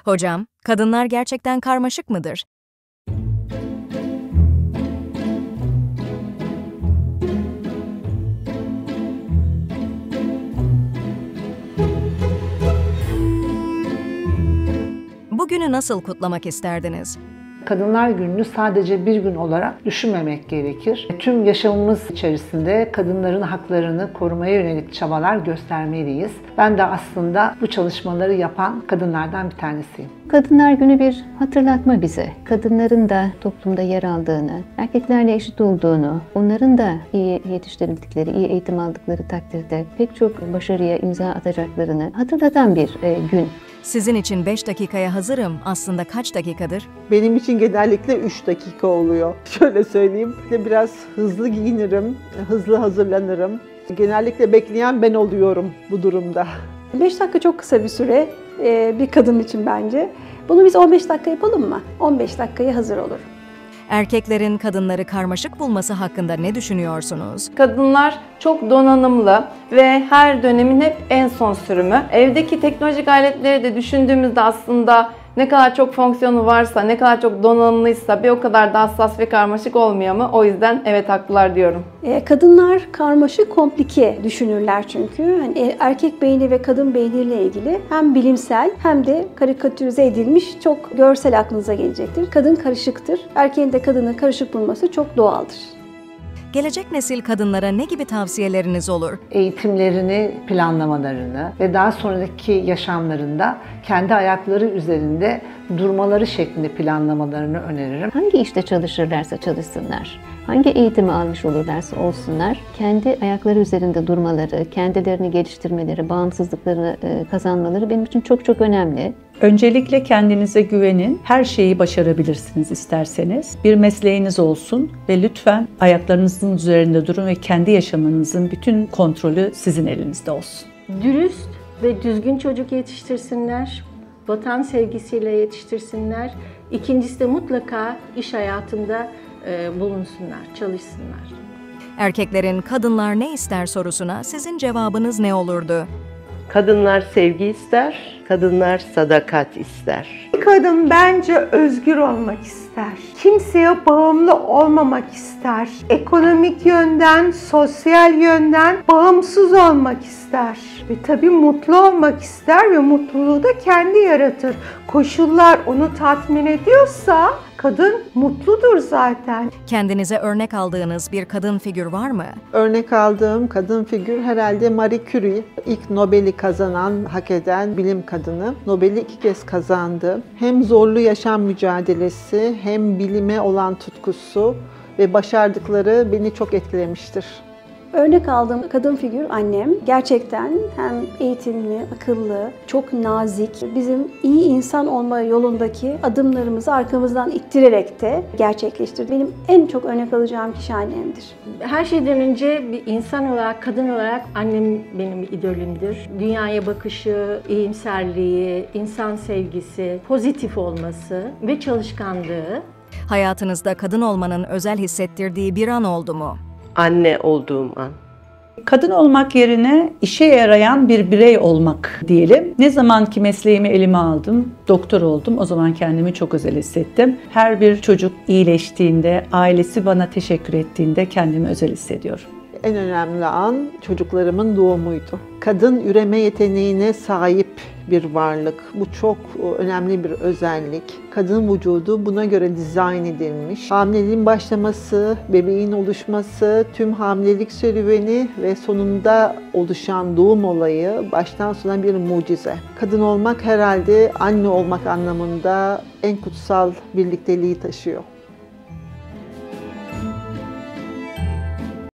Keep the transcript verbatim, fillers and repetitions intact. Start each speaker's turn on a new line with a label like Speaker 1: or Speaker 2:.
Speaker 1: Hocam, kadınlar gerçekten karmaşık mıdır? Bugünü nasıl kutlamak isterdiniz?
Speaker 2: Kadınlar Günü'nü sadece bir gün olarak düşünmemek gerekir. Tüm yaşamımız içerisinde kadınların haklarını korumaya yönelik çabalar göstermeliyiz. Ben de aslında bu çalışmaları yapan kadınlardan bir tanesiyim.
Speaker 3: Kadınlar Günü bir hatırlatma bize. Kadınların da toplumda yer aldığını, erkeklerle eşit olduğunu, onların da iyi yetiştirildikleri, iyi eğitim aldıkları takdirde pek çok başarıya imza atacaklarını hatırlatan bir e, gün.
Speaker 1: Sizin için beş dakikaya hazırım aslında kaç dakikadır?
Speaker 4: Benim için genellikle üç dakika oluyor. Şöyle söyleyeyim, biraz hızlı giyinirim, hızlı hazırlanırım. Genellikle bekleyen ben oluyorum bu durumda.
Speaker 5: beş dakika çok kısa bir süre bir kadın için bence. Bunu biz on beş dakika yapalım mı? on beş dakikaya hazır olur.
Speaker 1: Erkeklerin kadınları karmaşık bulması hakkında ne düşünüyorsunuz?
Speaker 6: Kadınlar çok donanımlı ve her dönemin hep en son sürümü. Evdeki teknolojik aletleri de düşündüğümüzde aslında ne kadar çok fonksiyonu varsa, ne kadar çok donanımlıysa bir o kadar da hassas ve karmaşık olmuyor mu? O yüzden evet haklılar diyorum.
Speaker 5: E, kadınlar karmaşık, komplike düşünürler çünkü. Yani erkek beyni ve kadın beyniyle ilgili hem bilimsel hem de karikatürize edilmiş çok görsel aklınıza gelecektir. Kadın karışıktır. Erkeğin de kadını karışık bulması çok doğaldır.
Speaker 1: Gelecek nesil kadınlara ne gibi tavsiyeleriniz olur?
Speaker 2: Eğitimlerini planlamalarını ve daha sonraki yaşamlarında kendi ayakları üzerinde durmaları şeklinde planlamalarını öneririm.
Speaker 3: Hangi işte çalışırlarsa çalışsınlar, hangi eğitimi almış olurlarsa olsunlar, kendi ayakları üzerinde durmaları, kendilerini geliştirmeleri, bağımsızlıklarını kazanmaları benim için çok çok önemli.
Speaker 7: Öncelikle kendinize güvenin. Her şeyi başarabilirsiniz isterseniz. Bir mesleğiniz olsun ve lütfen ayaklarınızın üzerinde durun ve kendi yaşamınızın bütün kontrolü sizin elinizde olsun.
Speaker 8: Dürüst ve düzgün çocuk yetiştirsinler, vatan sevgisiyle yetiştirsinler. İkincisi de mutlaka iş hayatında e, bulunsunlar, çalışsınlar.
Speaker 1: Erkeklerin kadınlar ne ister sorusuna sizin cevabınız ne olurdu?
Speaker 9: Kadınlar sevgi ister, kadınlar sadakat ister.
Speaker 10: Kadın bence özgür olmak ister. Kimseye bağımlı olmamak ister. Ekonomik yönden, sosyal yönden bağımsız olmak ister. Ve tabii mutlu olmak ister ve mutluluğu da kendi yaratır. Koşullar onu tatmin ediyorsa kadın mutludur zaten.
Speaker 1: Kendinize örnek aldığınız bir kadın figür var mı?
Speaker 4: Örnek aldığım kadın figür herhalde Marie Curie. İlk Nobel'i kazanan, hak eden bilim kadını. Nobel'i iki kez kazandı. Hem zorlu yaşam mücadelesi hem bilime olan tutkusu ve başardıkları beni çok etkilemiştir.
Speaker 5: Örnek aldığım kadın figür annem. Gerçekten hem eğitimli, akıllı, çok nazik, bizim iyi insan olma yolundaki adımlarımızı arkamızdan ittirerek de gerçekleştirdi. Benim en çok örnek alacağım kişi annemdir.
Speaker 8: Her şeyden önce bir insan olarak, kadın olarak annem benim idolümdür. Dünyaya bakışı, iyimserliği, insan sevgisi, pozitif olması ve çalışkanlığı.
Speaker 1: Hayatınızda kadın olmanın özel hissettirdiği bir an oldu mu?
Speaker 9: Anne olduğum an.
Speaker 7: Kadın olmak yerine işe yarayan bir birey olmak diyelim. Ne zaman ki mesleğimi elime aldım, doktor oldum, o zaman kendimi çok özel hissettim. Her bir çocuk iyileştiğinde, ailesi bana teşekkür ettiğinde kendimi özel hissediyorum.
Speaker 4: En önemli an çocuklarımın doğumuydu. Kadın üreme yeteneğine sahip bir varlık. Bu çok önemli bir özellik. Kadın vücudu buna göre dizayn edilmiş. Hamileliğin başlaması, bebeğin oluşması, tüm hamilelik serüveni ve sonunda oluşan doğum olayı baştan sona bir mucize. Kadın olmak herhalde anne olmak anlamında en kutsal birlikteliği taşıyor.